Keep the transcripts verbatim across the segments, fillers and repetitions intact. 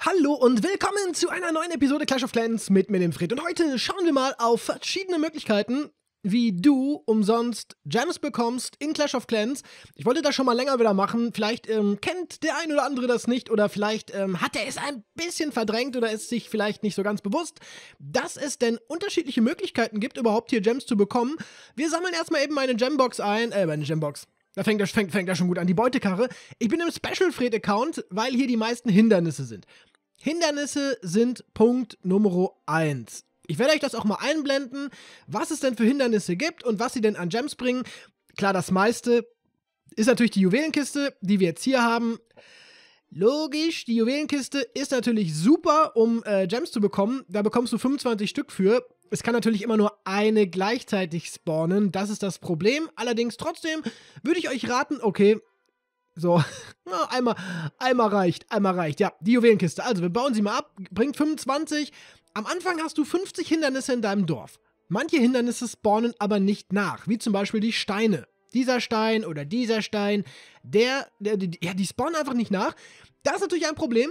Hallo und willkommen zu einer neuen Episode Clash of Clans mit mir, dem Fred. Und heute schauen wir mal auf verschiedene Möglichkeiten, wie du umsonst Gems bekommst in Clash of Clans. Ich wollte das schon mal länger wieder machen. Vielleicht ähm, kennt der ein oder andere das nicht oder vielleicht ähm, hat er es ein bisschen verdrängt oder ist sich vielleicht nicht so ganz bewusst, dass es denn unterschiedliche Möglichkeiten gibt, überhaupt hier Gems zu bekommen. Wir sammeln erstmal eben meine Gembox ein, äh, meine Gembox. Da fängt das, fängt, fängt das schon gut an, die Beutekarre. Ich bin im Special-Fred-Account, weil hier die meisten Hindernisse sind. Hindernisse sind Punkt Nummer eins. Ich werde euch das auch mal einblenden, was es denn für Hindernisse gibt und was sie denn an Gems bringen. Klar, das meiste ist natürlich die Juwelenkiste, die wir jetzt hier haben. Logisch, die Juwelenkiste ist natürlich super, um äh, Gems zu bekommen. Da bekommst du fünfundzwanzig Stück für. Es kann natürlich immer nur eine gleichzeitig spawnen, das ist das Problem. Allerdings trotzdem würde ich euch raten, okay, so, na, einmal, einmal reicht, einmal reicht. Ja, die Juwelenkiste. Also, wir bauen sie mal ab, bringt fünfundzwanzig. Am Anfang hast du fünfzig Hindernisse in deinem Dorf. Manche Hindernisse spawnen aber nicht nach, wie zum Beispiel die Steine. Dieser Stein oder dieser Stein, der, der, die, ja, die spawnen einfach nicht nach. Das ist natürlich ein Problem.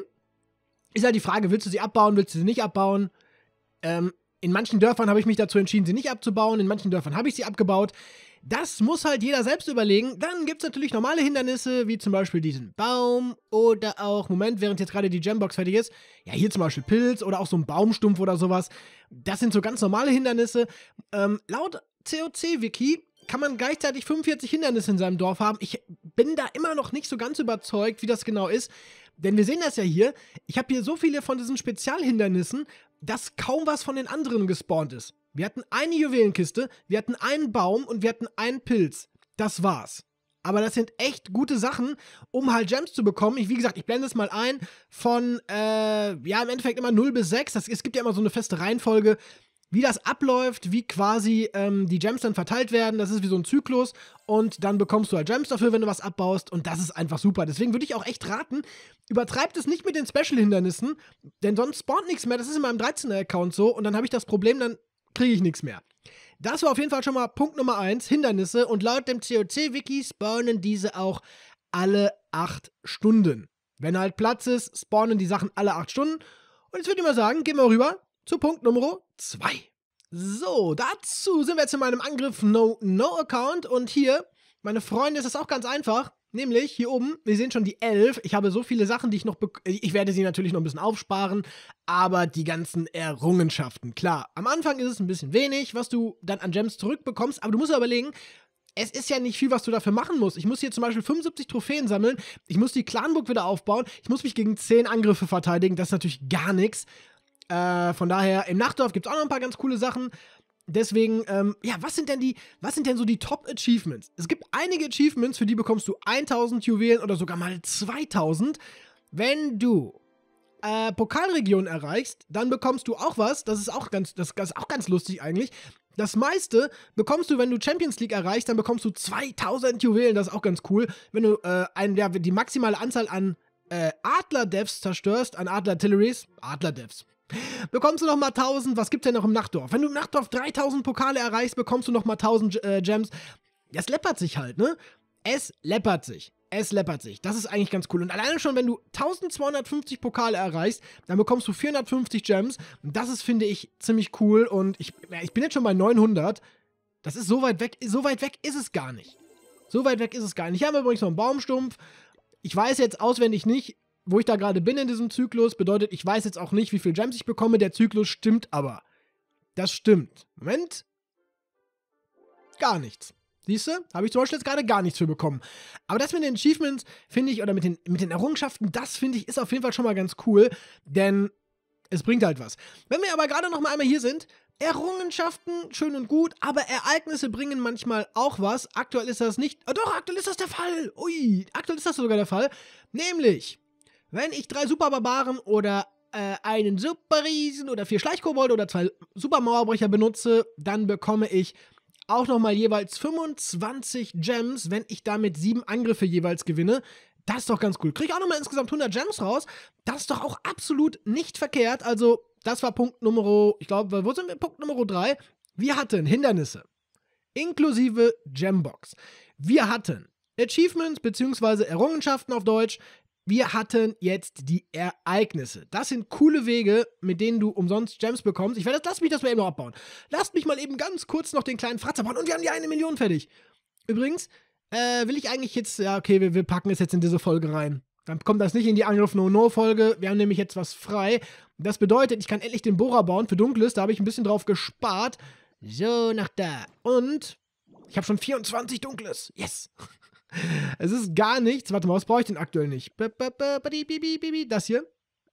Ist halt die Frage, willst du sie abbauen, willst du sie nicht abbauen? Ähm, in manchen Dörfern habe ich mich dazu entschieden, sie nicht abzubauen, in manchen Dörfern habe ich sie abgebaut. Das muss halt jeder selbst überlegen. Dann gibt es natürlich normale Hindernisse, wie zum Beispiel diesen Baum oder auch, Moment, während jetzt gerade die Gembox fertig ist, ja, hier zum Beispiel Pilz oder auch so ein Baumstumpf oder sowas. Das sind so ganz normale Hindernisse. Ähm, laut C O C-Wiki kann man gleichzeitig fünfundvierzig Hindernisse in seinem Dorf haben. Ich bin da immer noch nicht so ganz überzeugt, wie das genau ist. Denn wir sehen das ja hier. Ich habe hier so viele von diesen Spezialhindernissen, dass kaum was von den anderen gespawnt ist. Wir hatten eine Juwelenkiste, wir hatten einen Baum und wir hatten einen Pilz. Das war's. Aber das sind echt gute Sachen, um halt Gems zu bekommen. Ich, wie gesagt, ich blende es mal ein von, äh, ja, im Endeffekt immer null bis sechs. Das, es gibt ja immer so eine feste Reihenfolge, wie das abläuft, wie quasi ähm, die Gems dann verteilt werden. Das ist wie so ein Zyklus und dann bekommst du halt Gems dafür, wenn du was abbaust und das ist einfach super. Deswegen würde ich auch echt raten, übertreibt es nicht mit den Special-Hindernissen, denn sonst spawnt nichts mehr. Das ist in meinem dreizehner-Account so und dann habe ich das Problem, dann kriege ich nichts mehr. Das war auf jeden Fall schon mal Punkt Nummer eins, Hindernisse. Und laut dem C O C-Wiki spawnen diese auch alle acht Stunden. Wenn halt Platz ist, spawnen die Sachen alle acht Stunden. Und jetzt würde ich mal sagen, gehen wir rüber zu Punkt Nummer zwei. So, dazu sind wir jetzt in meinem Angriff No-No-Account. Und hier, meine Freunde, ist das auch ganz einfach. Nämlich hier oben, wir sehen schon die elf. Ich habe so viele Sachen, die ich noch, ich werde sie natürlich noch ein bisschen aufsparen, aber die ganzen Errungenschaften, klar. Am Anfang ist es ein bisschen wenig, was du dann an Gems zurückbekommst, aber du musst überlegen, es ist ja nicht viel, was du dafür machen musst. Ich muss hier zum Beispiel fünfundsiebzig Trophäen sammeln, ich muss die Clanburg wieder aufbauen, ich muss mich gegen zehn Angriffe verteidigen, das ist natürlich gar nichts. Äh, von daher, im Nachtdorf gibt es auch noch ein paar ganz coole Sachen. Deswegen, ähm, ja, was sind denn die, was sind denn so die Top-Achievements? Es gibt einige Achievements, für die bekommst du tausend Juwelen oder sogar mal zweitausend. Wenn du äh, Pokalregionen erreichst, dann bekommst du auch was, das ist auch ganz, das, das ist auch ganz lustig eigentlich. Das meiste bekommst du, wenn du Champions League erreichst, dann bekommst du zweitausend Juwelen, das ist auch ganz cool. Wenn du äh, ein, ja, die maximale Anzahl an äh, Adler-Devs zerstörst, an Adler-Artilleries, Adler-Devs, bekommst du nochmal tausend, was gibt's denn noch im Nachtdorf? Wenn du im Nachtdorf dreitausend Pokale erreichst, bekommst du nochmal tausend äh, Gems. Das läppert sich halt, ne? Es läppert sich. Es läppert sich. Das ist eigentlich ganz cool. Und alleine schon, wenn du eintausendzweihundertfünfzig Pokale erreichst, dann bekommst du vierhundertfünfzig Gems. Und das ist, finde ich, ziemlich cool. Und ich, ich bin jetzt schon bei neunhundert. Das ist so weit weg. So weit weg ist es gar nicht. So weit weg ist es gar nicht. Hier haben wir übrigens noch einen Baumstumpf. Ich weiß jetzt auswendig nicht, wo ich da gerade bin in diesem Zyklus, bedeutet, ich weiß jetzt auch nicht, wie viel Gems ich bekomme. Der Zyklus stimmt aber. Das stimmt. Moment. Gar nichts. Siehst du? Habe ich zum Beispiel jetzt gerade gar nichts für bekommen. Aber das mit den Achievements, finde ich, oder mit den, mit den Errungenschaften, das finde ich, ist auf jeden Fall schon mal ganz cool, denn es bringt halt was. Wenn wir aber gerade noch mal einmal hier sind, Errungenschaften, schön und gut, aber Ereignisse bringen manchmal auch was. Aktuell ist das nicht, oh doch, aktuell ist das der Fall. Ui, aktuell ist das sogar der Fall. Nämlich, wenn ich drei Superbarbaren oder äh, einen Superriesen oder vier Schleichkobolde oder zwei Supermauerbrecher benutze, dann bekomme ich auch nochmal jeweils fünfundzwanzig Gems, wenn ich damit sieben Angriffe jeweils gewinne. Das ist doch ganz cool. Kriege ich auch nochmal insgesamt hundert Gems raus. Das ist doch auch absolut nicht verkehrt. Also, das war Punkt Nummer, ich glaube, wo sind wir? Punkt Nummer drei. Wir hatten Hindernisse, inklusive Gembox. Wir hatten Achievements bzw. Errungenschaften auf Deutsch, wir hatten jetzt die Ereignisse. Das sind coole Wege, mit denen du umsonst Gems bekommst. Ich werde das, lass mich das mal eben noch abbauen. Lasst mich mal eben ganz kurz noch den kleinen Fratzer bauen und wir haben die eine Million fertig. Übrigens, äh, will ich eigentlich jetzt, ja okay, wir, wir packen es jetzt in diese Folge rein. Dann kommt das nicht in die Angriff-No-No-Folge. Wir haben nämlich jetzt was frei. Das bedeutet, ich kann endlich den Bohrer bauen für Dunkles. Da habe ich ein bisschen drauf gespart. So, nach da. Und ich habe schon vierundzwanzig Dunkles. Yes. Es ist gar nichts. Warte mal, was brauche ich denn aktuell nicht? Das hier.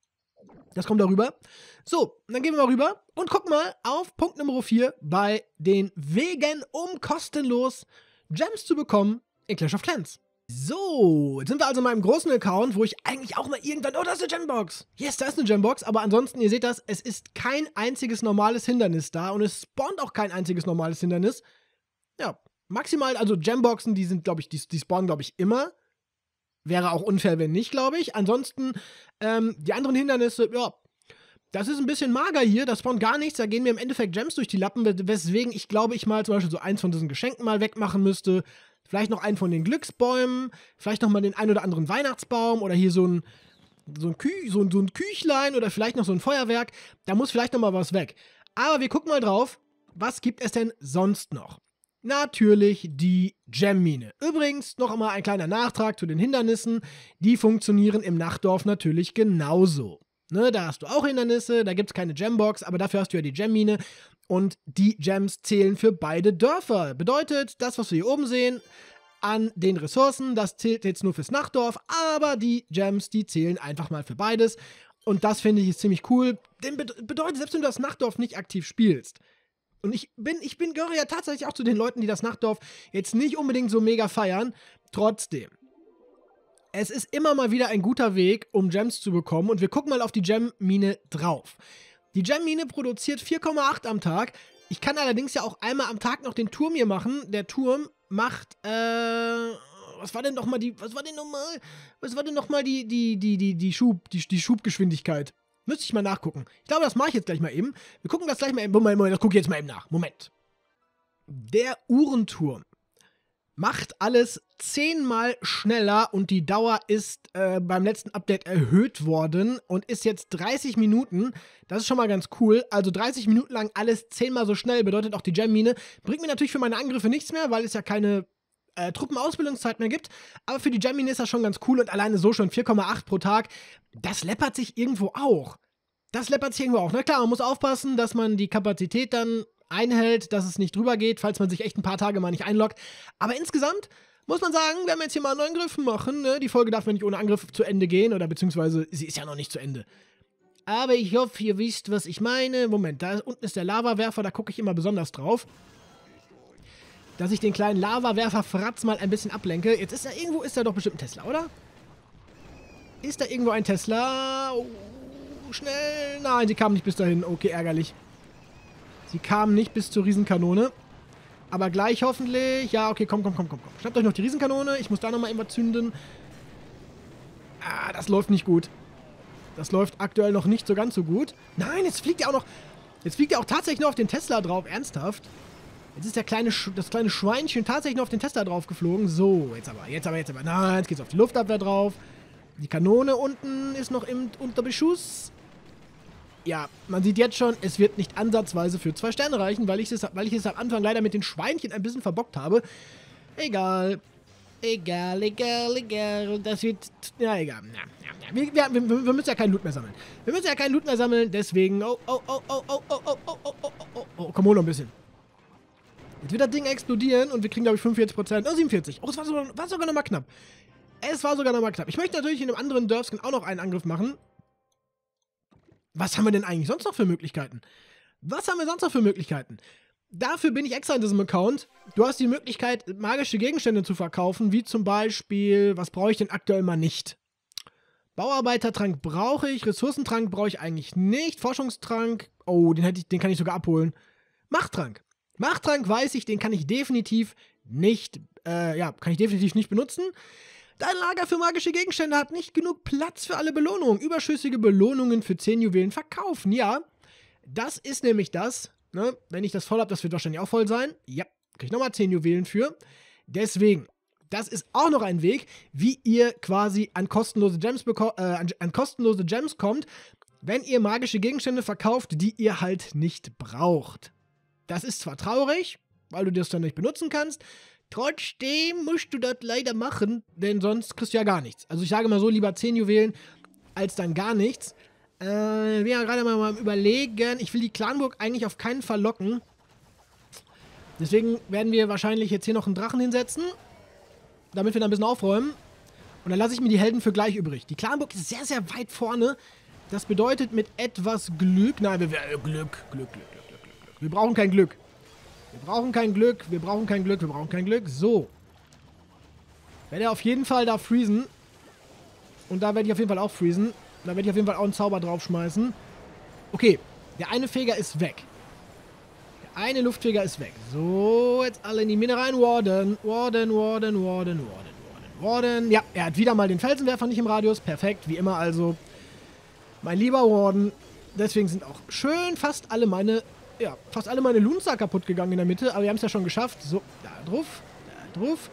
Das kommt darüber. So, dann gehen wir mal rüber und gucken mal auf Punkt Nummer vier bei den Wegen, um kostenlos Gems zu bekommen in Clash of Clans. So, jetzt sind wir also in meinem großen Account, wo ich eigentlich auch mal irgendwann... Oh, da ist eine Gembox. Yes, da ist eine Gembox. Aber ansonsten, ihr seht das, es ist kein einziges normales Hindernis da. Und es spawnt auch kein einziges normales Hindernis. Ja, maximal, also Gemboxen, die sind, glaube ich, die, die spawnen, glaube ich, immer. Wäre auch unfair, wenn nicht, glaube ich. Ansonsten, ähm, die anderen Hindernisse, ja... Das ist ein bisschen mager hier, da spawnt gar nichts, da gehen mir im Endeffekt Gems durch die Lappen, weswegen ich glaube, ich mal zum Beispiel so eins von diesen Geschenken mal wegmachen müsste. Vielleicht noch einen von den Glücksbäumen, vielleicht noch mal den ein oder anderen Weihnachtsbaum oder hier so ein, so ein, Kü so ein, so ein Küchlein oder vielleicht noch so ein Feuerwerk. Da muss vielleicht noch mal was weg. Aber wir gucken mal drauf, was gibt es denn sonst noch? Natürlich die Gemmine. Übrigens noch einmal ein kleiner Nachtrag zu den Hindernissen. Die funktionieren im Nachtdorf natürlich genauso. Ne, da hast du auch Hindernisse, da gibt es keine Gembox, aber dafür hast du ja die Gemmine und die Gems zählen für beide Dörfer. Bedeutet, das, was wir hier oben sehen, an den Ressourcen, das zählt jetzt nur fürs Nachtdorf, aber die Gems, die zählen einfach mal für beides. Und das finde ich ist ziemlich cool. Denn bedeutet, selbst wenn du das Nachtdorf nicht aktiv spielst, und ich bin, ich bin, gehöre ja tatsächlich auch zu den Leuten, die das Nachtdorf jetzt nicht unbedingt so mega feiern, trotzdem. Es ist immer mal wieder ein guter Weg, um Gems zu bekommen. Und wir gucken mal auf die Gemmine drauf. Die Gemmine produziert vier Komma acht am Tag. Ich kann allerdings ja auch einmal am Tag noch den Turm hier machen. Der Turm macht, äh, was war denn nochmal die, was war denn nochmal, was war denn nochmal die, die, die, die, die Schub, die, die Schubgeschwindigkeit? Müsste ich mal nachgucken. Ich glaube, das mache ich jetzt gleich mal eben. Wir gucken das gleich mal eben. Moment, Moment, das gucke ich jetzt mal eben nach. Moment. Der Uhrenturm macht alles zehnmal schneller und die Dauer ist äh, beim letzten Update erhöht worden und ist jetzt dreißig Minuten. Das ist schon mal ganz cool. Also dreißig Minuten lang alles zehnmal so schnell, bedeutet auch die Gemmine. Bringt mir natürlich für meine Angriffe nichts mehr, weil es ja keine äh, Truppenausbildungszeit mehr gibt. Aber für die Gemmine ist das schon ganz cool und alleine so schon vier Komma acht pro Tag. Das läppert sich irgendwo auch. Das läppert sich irgendwo auch. Na klar, man muss aufpassen, dass man die Kapazität dann einhält, dass es nicht drüber geht, falls man sich echt ein paar Tage mal nicht einloggt. Aber insgesamt muss man sagen, wenn wir jetzt hier mal einen neuen Griff machen, ne? Die Folge darf ja nicht ohne Angriff zu Ende gehen, oder beziehungsweise sie ist ja noch nicht zu Ende. Aber ich hoffe, ihr wisst, was ich meine. Moment, da unten ist der Lavawerfer, da gucke ich immer besonders drauf. Dass ich den kleinen Lavawerfer Fratz mal ein bisschen ablenke. Jetzt ist da irgendwo, ist da doch bestimmt ein Tesla, oder? Ist da irgendwo ein Tesla? Oh, schnell. Nein, sie kam nicht bis dahin. Okay, ärgerlich. Sie kamen nicht bis zur Riesenkanone. Aber gleich hoffentlich. Ja, okay, komm, komm, komm, komm, komm. Schnappt euch noch die Riesenkanone. Ich muss da nochmal irgendwas zünden. Ah, das läuft nicht gut. Das läuft aktuell noch nicht so ganz so gut. Nein, jetzt fliegt er auch noch... Jetzt fliegt er auch tatsächlich noch auf den Tesla drauf. Ernsthaft? Jetzt ist der kleine Sch das kleine Schweinchen tatsächlich noch auf den Tesla drauf geflogen. So, jetzt aber, jetzt aber, jetzt aber. Nein, jetzt geht's auf die Luftabwehr drauf. Die Kanone unten ist noch im, unter Beschuss. Ja, man sieht jetzt schon, es wird nicht ansatzweise für zwei Sterne reichen, weil ich es, weil ich es am Anfang leider mit den Schweinchen ein bisschen verbockt habe. Egal. Egal, egal, egal. Das wird... Ja, egal. Ja, ja, ja. Wir, wir, wir, wir müssen ja keinen Loot mehr sammeln. Wir müssen ja keinen Loot mehr sammeln, deswegen... Oh, oh, oh, oh, oh, oh, oh, oh, oh, oh, oh, oh. Komm, hol noch ein bisschen. Jetzt wird das Ding explodieren und wir kriegen, glaube ich, fünfundvierzig Prozent. Oh, siebenundvierzig. Oh, es war sogar, war sogar noch mal knapp. Es war sogar noch mal knapp. Ich möchte natürlich in einem anderen Dörfskin auch noch einen Angriff machen. Was haben wir denn eigentlich sonst noch für Möglichkeiten? Was haben wir sonst noch für Möglichkeiten? Dafür bin ich extra in diesem Account. Du hast die Möglichkeit, magische Gegenstände zu verkaufen, wie zum Beispiel, was brauche ich denn aktuell mal nicht? Bauarbeitertrank brauche ich, Ressourcentrank brauche ich eigentlich nicht, Forschungstrank, oh, den, hätte ich, den kann ich sogar abholen. Machttrank. Machttrank weiß ich, den kann ich definitiv nicht, äh, ja, kann ich definitiv nicht benutzen. Dein Lager für magische Gegenstände hat nicht genug Platz für alle Belohnungen. Überschüssige Belohnungen für zehn Juwelen verkaufen. Ja, das ist nämlich das. Ne? Wenn ich das voll habe, das wird wahrscheinlich auch voll sein. Ja, kriege ich nochmal zehn Juwelen für. Deswegen, Das ist auch noch ein Weg, wie ihr quasi an kostenlose Gems, beko- äh, an, an kostenlose Gems kommt, wenn ihr magische Gegenstände verkauft, die ihr halt nicht braucht. Das ist zwar traurig, weil du das dann nicht benutzen kannst, trotzdem musst du das leider machen, denn sonst kriegst du ja gar nichts. Also ich sage mal so, lieber zehn Juwelen als dann gar nichts. Äh, ich bin ja gerade mal am Überlegen, ich will die Clanburg eigentlich auf keinen Fall locken. Deswegen werden wir wahrscheinlich jetzt hier noch einen Drachen hinsetzen, damit wir da ein bisschen aufräumen. Und dann lasse ich mir die Helden für gleich übrig. Die Clanburg ist sehr, sehr weit vorne. Das bedeutet mit etwas Glück, nein, wir, äh, Glück, Glück, Glück, Glück, Glück, Glück. Wir brauchen kein Glück. Wir brauchen kein Glück, wir brauchen kein Glück, wir brauchen kein Glück. So. Werde er auf jeden Fall da freezen. Und da werde ich auf jeden Fall auch freezen. Da werde ich auf jeden Fall auch einen Zauber draufschmeißen. Okay, der eine Feger ist weg. Der eine Luftfeger ist weg. So, jetzt alle in die Mine rein. Warden, Warden, Warden, Warden, Warden, Warden, Warden. Ja, er hat wieder mal den Felsenwerfer nicht im Radius. Perfekt, wie immer also. Mein lieber Warden. Deswegen sind auch schön fast alle meine, ja, fast alle meine Loons da kaputt gegangen in der Mitte. Aber wir haben es ja schon geschafft. So, da drauf, da drauf.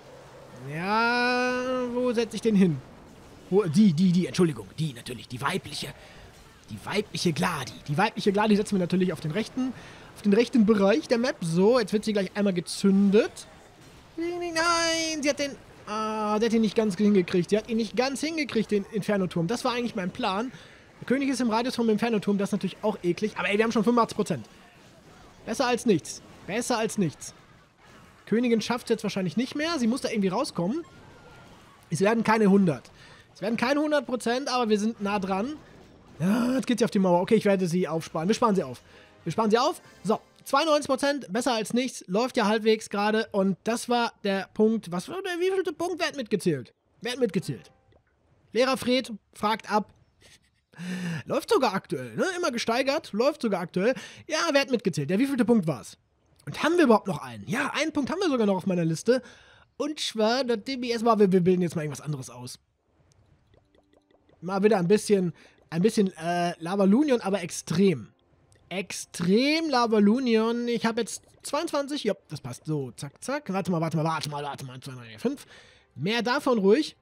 Ja, wo setze ich den hin? Wo, die, die, die, Entschuldigung, die natürlich, die weibliche, die weibliche Gladi. Die weibliche Gladi setzen wir natürlich auf den rechten, auf den rechten Bereich der Map. So, jetzt wird sie gleich einmal gezündet. Nein, sie hat den, ah, der hat ihn nicht ganz hingekriegt. Sie hat ihn nicht ganz hingekriegt, den Inferno-Turm. Das war eigentlich mein Plan. Der König ist im Radius vom Inferno-Turm, das ist natürlich auch eklig. Aber ey, wir haben schon fünfundachtzig Prozent. Besser als nichts. Besser als nichts. Königin schafft es jetzt wahrscheinlich nicht mehr. Sie muss da irgendwie rauskommen. Es werden keine hundert. Es werden keine hundert Prozent, aber wir sind nah dran. Ja, jetzt geht sie auf die Mauer. Okay, ich werde sie aufsparen. Wir sparen sie auf. Wir sparen sie auf. So, zweiundneunzig Prozent, besser als nichts. Läuft ja halbwegs gerade. Und das war der Punkt. Was war der wievielte Punkt? Wer hat mitgezählt? Wer hat mitgezählt? Lehrer Fred fragt ab. Läuft sogar aktuell, ne? Immer gesteigert. Läuft sogar aktuell. Ja, wer hat mitgezählt? Der wievielte Punkt war es? Und haben wir überhaupt noch einen? Ja, einen Punkt haben wir sogar noch auf meiner Liste. Und zwar, das D B S war, wir, wir bilden jetzt mal irgendwas anderes aus. Mal wieder ein bisschen, ein bisschen äh, Lavalunion, aber extrem. Extrem Lavalunion. Ich habe jetzt zweiundzwanzig. Ja, das passt. So, zack, zack. Warte mal, warte mal, warte mal, warte mal. zwei, drei, vier, fünf. Mehr davon ruhig.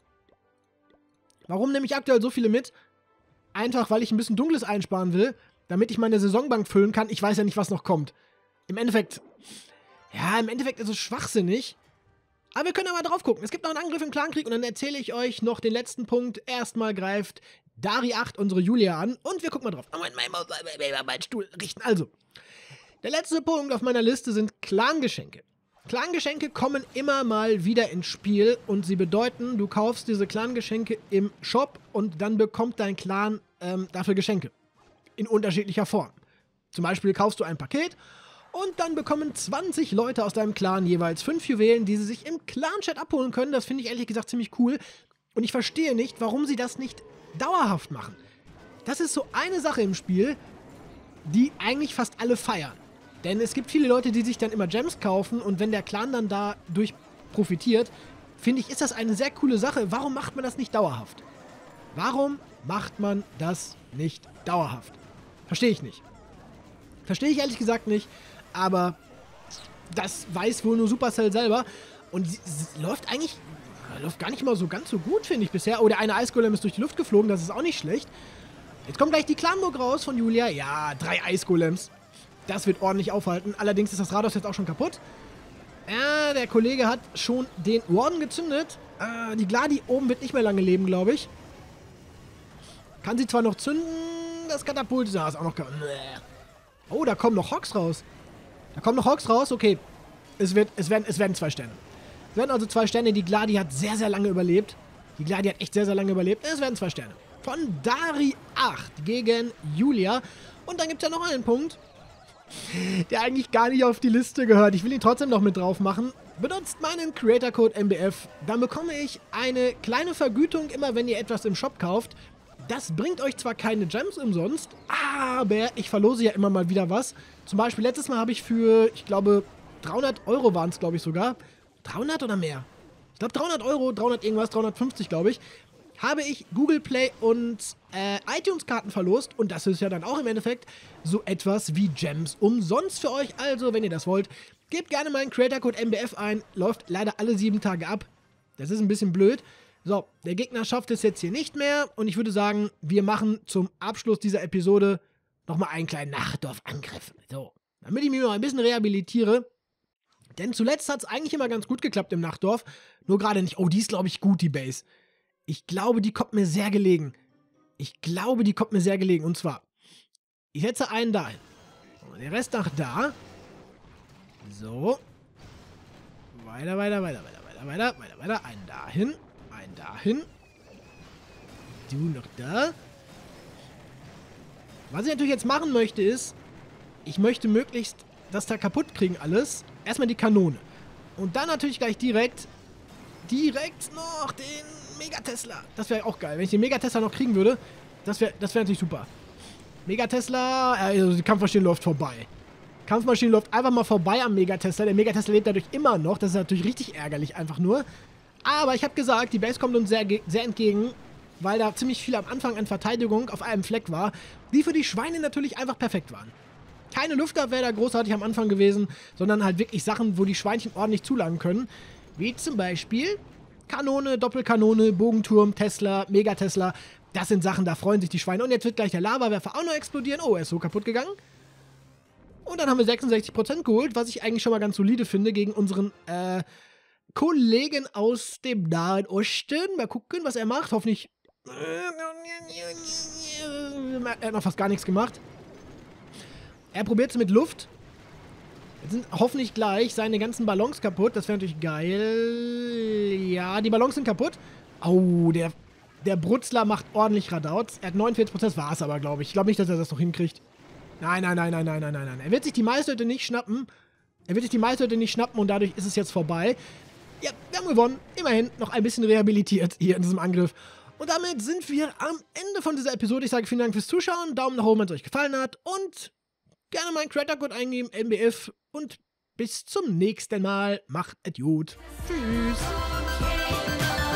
Warum nehme ich aktuell so viele mit? Einfach, weil ich ein bisschen Dunkles einsparen will, damit ich meine Saisonbank füllen kann. Ich weiß ja nicht, was noch kommt. Im Endeffekt, ja, im Endeffekt ist es schwachsinnig. Aber wir können ja mal drauf gucken. Es gibt noch einen Angriff im Clankrieg und dann erzähle ich euch noch den letzten Punkt. Erstmal greift Dari acht unsere Julia an und wir gucken mal drauf. Oh, mein, mein, mein, mein Stuhl richten. Also, der letzte Punkt auf meiner Liste sind Clan-Geschenke. Clan-Geschenke kommen immer mal wieder ins Spiel und sie bedeuten, du kaufst diese Clan-Geschenke im Shop und dann bekommt dein Clan ähm, dafür Geschenke. In unterschiedlicher Form. Zum Beispiel kaufst du ein Paket und dann bekommen zwanzig Leute aus deinem Clan jeweils fünf Juwelen, die sie sich im Clan-Chat abholen können. Das finde ich ehrlich gesagt ziemlich cool. Und ich verstehe nicht, warum sie das nicht dauerhaft machen. Das ist so eine Sache im Spiel, die eigentlich fast alle feiern. Denn es gibt viele Leute, die sich dann immer Gems kaufen und wenn der Clan dann dadurch profitiert, finde ich, ist das eine sehr coole Sache. Warum macht man das nicht dauerhaft? Warum macht man das nicht dauerhaft? Verstehe ich nicht. Verstehe ich ehrlich gesagt nicht, aber das weiß wohl nur Supercell selber. Und sie, sie läuft eigentlich, läuft gar nicht mal so ganz so gut, finde ich bisher. Oh, der eine Eisgolem ist durch die Luft geflogen, das ist auch nicht schlecht. Jetzt kommt gleich die Clanburg raus von Julia. Ja, drei Eisgolems. Das wird ordentlich aufhalten. Allerdings ist das Rathaus jetzt auch schon kaputt. Ja, der Kollege hat schon den Warden gezündet. Äh, die Gladi oben wird nicht mehr lange leben, glaube ich. Kann sie zwar noch zünden, das Katapult. Ja, ist auch noch... Oh, da kommen noch Hawks raus. Da kommen noch Hawks raus. Okay. Es, wird, es, werden, es werden zwei Sterne. Es werden also zwei Sterne. Die Gladi hat sehr, sehr lange überlebt. Die Gladi hat echt sehr, sehr lange überlebt. Es werden zwei Sterne. Von Dari acht gegen Julia. Und dann gibt es ja noch einen Punkt, der eigentlich gar nicht auf die Liste gehört. Ich will ihn trotzdem noch mit drauf machen. Benutzt meinen Creator-Code M B F. Dann bekomme ich eine kleine Vergütung, immer wenn ihr etwas im Shop kauft. Das bringt euch zwar keine Gems umsonst, aber ich verlose ja immer mal wieder was. Zum Beispiel letztes Mal habe ich für, ich glaube, dreihundert Euro waren es, glaube ich sogar. dreihundert oder mehr? Ich glaube dreihundert Euro, dreihundert irgendwas, dreihundertfünfzig, glaube ich. Habe ich Google Play und äh, iTunes-Karten verlost. Und das ist ja dann auch im Endeffekt so etwas wie Gems umsonst für euch. Also, wenn ihr das wollt, gebt gerne meinen Creator-Code M B F ein. Läuft leider alle sieben Tage ab. Das ist ein bisschen blöd. So, der Gegner schafft es jetzt hier nicht mehr. Und ich würde sagen, wir machen zum Abschluss dieser Episode nochmal einen kleinen Nachtdorf-Angriff. So, damit ich mich noch ein bisschen rehabilitiere. Denn zuletzt hat es eigentlich immer ganz gut geklappt im Nachtdorf. Nur gerade nicht. Oh, die ist, glaube ich, gut, die Base. Ich glaube, die kommt mir sehr gelegen. Ich glaube, die kommt mir sehr gelegen. Und zwar, ich setze einen dahin. Und der Rest nach da. So. Weiter, weiter, weiter, weiter, weiter, weiter, weiter, weiter. Einen dahin. Einen dahin. Du noch da. Was ich natürlich jetzt machen möchte ist, ich möchte möglichst das da kaputt kriegen alles. Erstmal die Kanone. Und dann natürlich gleich direkt, direkt noch den Megatesla. Das wäre auch geil. Wenn ich den Megatesla noch kriegen würde, das wäre das wär natürlich super. Megatesla, also die Kampfmaschine läuft vorbei. Kampfmaschine läuft einfach mal vorbei am Megatesla. Der Megatesla lebt dadurch immer noch. Das ist natürlich richtig ärgerlich einfach nur. Aber ich habe gesagt, die Base kommt uns sehr, sehr entgegen, weil da ziemlich viel am Anfang an Verteidigung auf einem Fleck war, die für die Schweine natürlich einfach perfekt waren. Keine Luftabwehr da großartig am Anfang gewesen, sondern halt wirklich Sachen, wo die Schweinchen ordentlich zulangen können. Wie zum Beispiel Kanone, Doppelkanone, Bogenturm, Tesla, Megatesla. Das sind Sachen, da freuen sich die Schweine. Und jetzt wird gleich der Lavawerfer auch noch explodieren. Oh, er ist so kaputt gegangen. Und dann haben wir sechsundsechzig Prozent geholt, was ich eigentlich schon mal ganz solide finde gegen unseren äh, Kollegen aus dem Nahen Osten. Mal gucken, was er macht. Hoffentlich. Er hat noch fast gar nichts gemacht. Er probiert es mit Luft. Jetzt sind hoffentlich gleich seine ganzen Ballons kaputt. Das wäre natürlich geil. Ja, die Ballons sind kaputt. Oh, der, der Brutzler macht ordentlich Radauts. Er hat neunundvierzig Prozent, war es aber, glaube ich. Ich glaube nicht, dass er das noch hinkriegt. Nein, nein, nein, nein, nein, nein, nein, nein. Er wird sich die Meisterhütte nicht schnappen. Er wird sich die Meisterhütte nicht schnappen und dadurch ist es jetzt vorbei. Ja, wir haben gewonnen. Immerhin noch ein bisschen rehabilitiert hier in diesem Angriff. Und damit sind wir am Ende von dieser Episode. Ich sage vielen Dank fürs Zuschauen. Daumen nach oben, wenn es euch gefallen hat. Und gerne meinen Creator-Code eingeben, N B F. Und bis zum nächsten Mal. Macht es gut. Tschüss.